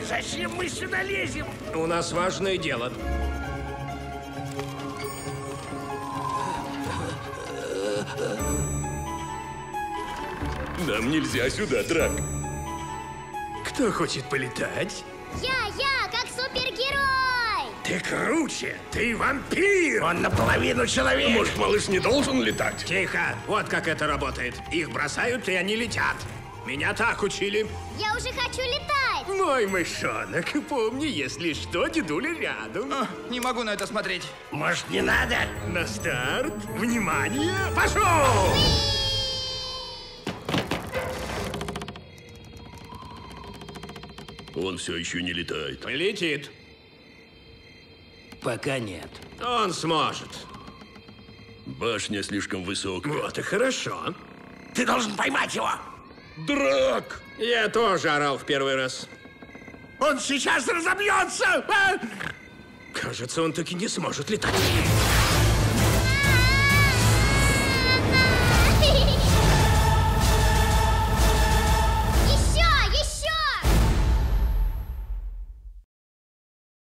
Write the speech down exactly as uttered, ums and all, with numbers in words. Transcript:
Зачем мы сюда лезем? У нас важное дело. Нам нельзя сюда, Драк. Кто хочет полетать? Я, я, как супергерой! Ты круче! Ты вампир! Он наполовину человек! Может, малыш не должен летать? Тихо! Вот как это работает. Их бросают, и они летят. Меня так учили. Я уже хочу летать! Мой мышонок, помни, если что, дедуля рядом. О, не могу на это смотреть. Может, не надо? На старт. Внимание! Пошел! Он все еще не летает. Летит. Пока нет. Он сможет. Башня слишком высокая. Вот и хорошо. Ты должен поймать его! Драк! Я тоже орал в первый раз. Он сейчас разобьется! А! Кажется, он таки не сможет летать.